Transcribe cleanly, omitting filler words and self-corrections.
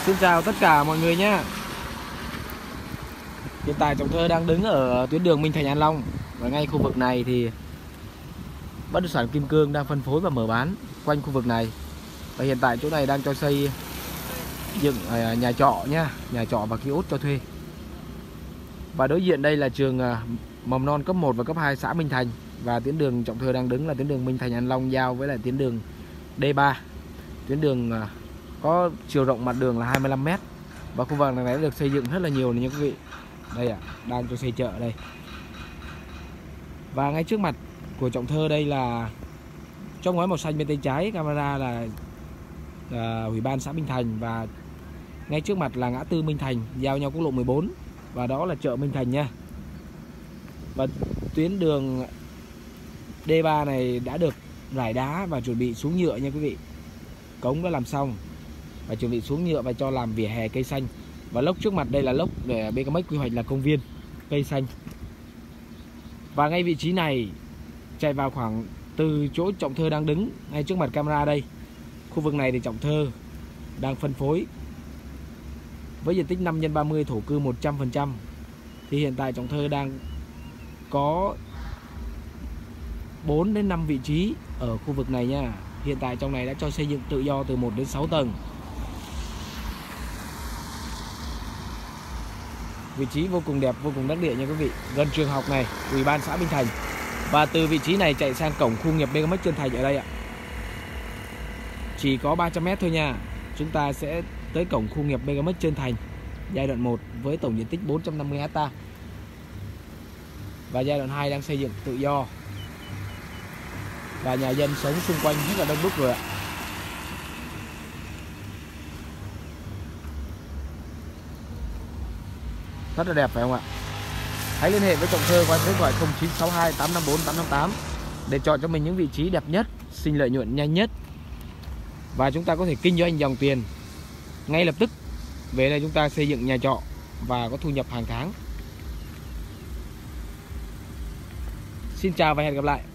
Xin chào tất cả mọi người nhé. Hiện tại Trọng Thơ đang đứng ở tuyến đường Minh Thành An Long. Và ngay khu vực này thì bất động sản Kim Cương đang phân phối và mở bán quanh khu vực này. Và hiện tại chỗ này đang cho xây dựng nhà trọ nhá, nhà trọ và kiosk cho thuê. Và đối diện đây là trường mầm non cấp 1 và cấp 2 xã Minh Thành. Và tuyến đường Trọng Thơ đang đứng là tuyến đường Minh Thành An Long giao với lại tuyến đường D3. Tuyến đường có chiều rộng mặt đường là 25 m. Và khu vực này đã được xây dựng rất là nhiều này nha quý vị. Đây ạ, đang cho xây chợ đây. Và ngay trước mặt của Trọng Thơ đây là trong ngói màu xanh bên tay trái camera là Ủy ban xã Minh Thành. Và ngay trước mặt là ngã tư Minh Thành giao nhau quốc lộ 14. Và đó là chợ Minh Thành nha. Và tuyến đường D3 này đã được rải đá và chuẩn bị xuống nhựa nha quý vị. Cống đã làm xong và chuẩn bị xuống nhựa và cho làm vỉa hè cây xanh. Và lốc trước mặt đây là lốc để BKMX quy hoạch là công viên cây xanh. Và ngay vị trí này chạy vào khoảng từ chỗ Trọng Thơ đang đứng ngay trước mặt camera đây. Khu vực này thì Trọng Thơ đang phân phối với diện tích 5x30 thổ cư 100%. Thì hiện tại Trọng Thơ đang có 4 đến 5 vị trí ở khu vực này nha. Hiện tại trong này đã cho xây dựng tự do từ 1 đến 6 tầng. Vị trí vô cùng đẹp, vô cùng đắc địa nha quý vị. Gần trường học này, Ủy ban xã Minh Thành. Và từ vị trí này chạy sang cổng khu nghiệp BKMX Trơn Thành ở đây ạ. Chỉ có 300 m thôi nha. Chúng ta sẽ tới cổng khu nghiệp BKMX Trơn Thành giai đoạn 1 với tổng diện tích 450 ha. Và giai đoạn 2 đang xây dựng tự do. Và nhà dân sống xung quanh rất là đông đúc rồi ạ. Rất là đẹp phải không ạ? Hãy liên hệ với Trọng Thơ qua số điện thoại 0962 854 858 để chọn cho mình những vị trí đẹp nhất, sinh lợi nhuận nhanh nhất. Và chúng ta có thể kinh doanh dòng tiền ngay lập tức. Về đây chúng ta xây dựng nhà trọ và có thu nhập hàng tháng. Xin chào và hẹn gặp lại.